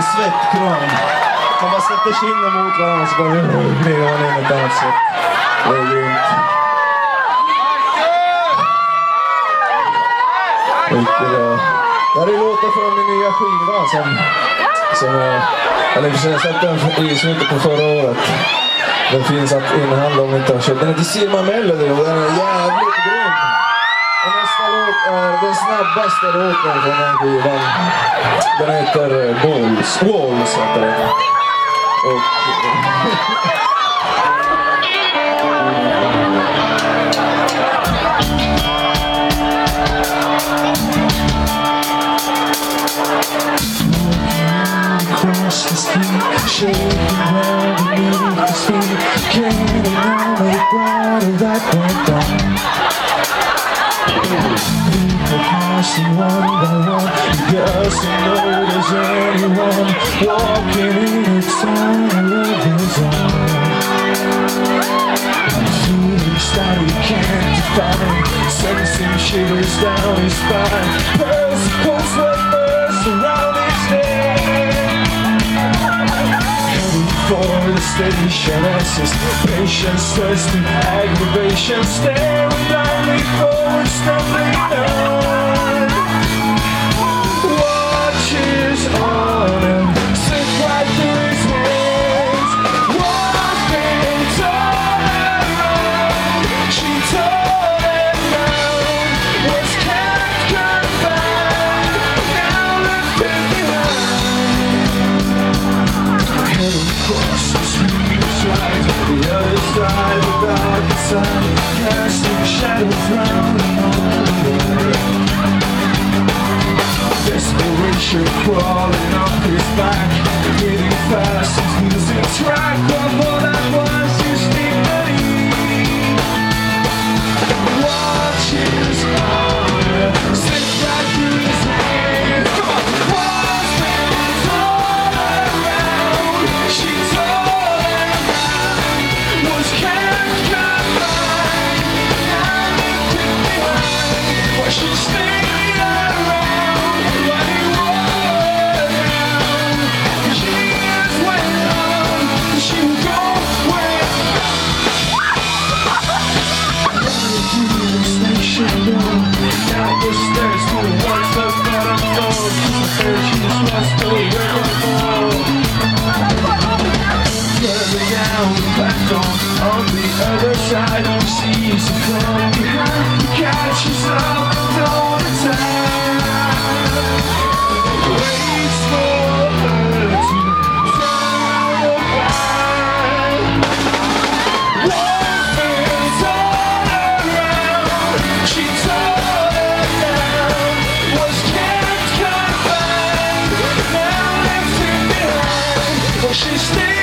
riktig svettkram. Man bara sätter kinden mot varandra så bara glider man in ett annat sätt. Det är grymt. Riktigt bra. Det här är låtar från min nya skiva som eller jag släppte den i slutet på förra året. Den finns att inhandla om ni inte har köpt. Den heter See My Melody och den är jävligt grym. Och nästa låt är den snabbaste låten från den skivan. Den heter Walls heter den. Och across the street, shaking round beneath the street, carrying on the ground of that went down. People passing one by one, doesn't notice anyone walking in its tunnel of his own. Feelings that he can't define, sensing shivers down his spine, pulse like around his head. For the station anticipation turns to aggravation, staring blindly forward, stumbling on. Watches on and sit right through his hands. Walking torn around, she told him down, was kept confined, now lifted behind. Heading across the street, right the other side, the dark side, casting shadows round and on the way. Desperation crawling up his back, getting fast, he's losing track of all that was his dignity. Watches on, sit right through his hands. Come on, was been torn around, she told him down, was kept confined, now lifted behind. Well, she stayed around when he was down. Years went on, she would go where station door, down the stairs to the ones that bottom floor. She just lost the river. Further down, back on the other side, she sees her from behind, catches up, don't attack. Waits for her to turn around. Was been torn around, she told him down, was kept confined, now lifted behind. Well, she stayed